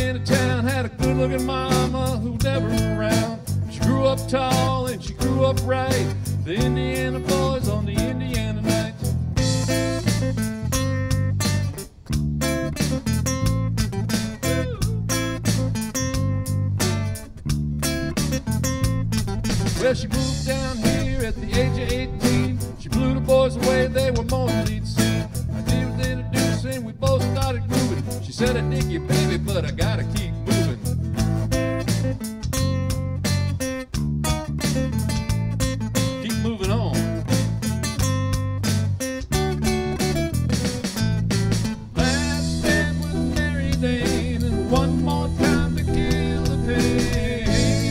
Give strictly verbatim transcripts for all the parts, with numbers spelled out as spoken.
into town, had a good-looking mama who was never around. She grew up tall and she grew up right. The Indiana boys on the Indiana nights. Well, she moved down here at the age of eighteen. She blew the boys away, they were more than he'd seen. I did was introducing, we both started grooving. She said, I dig you, baby, but I gotta keep moving. Keep moving on. Last stand with Mary Dane, and one more time to kill the pain.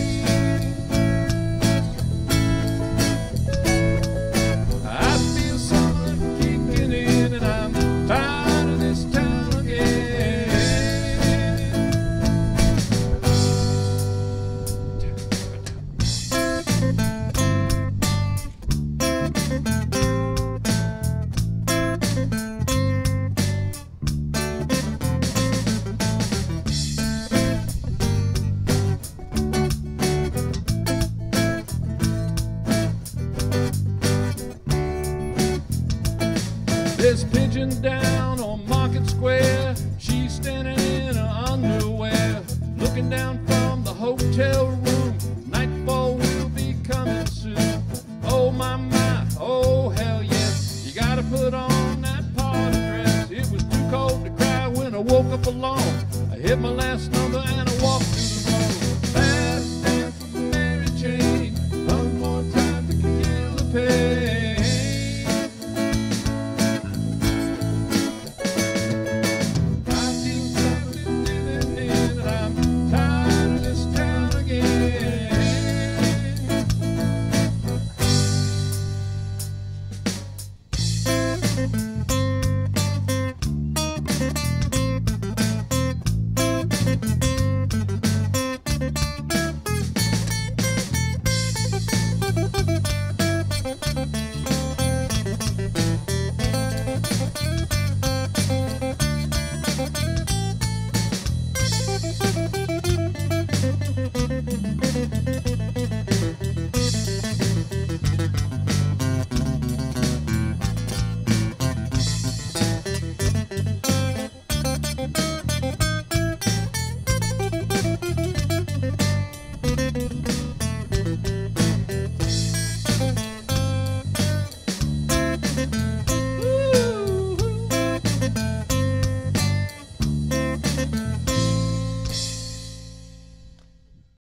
I feel something kicking in, and I'm tired of this town again. There's a pigeon down on Market Square. She's standing in her underwear, looking down from the hotel room. Nightfall will be coming soon. Oh my my, oh hell yes. You gotta put on that party dress. It was too cold to cry when I woke up alone. I hit my last number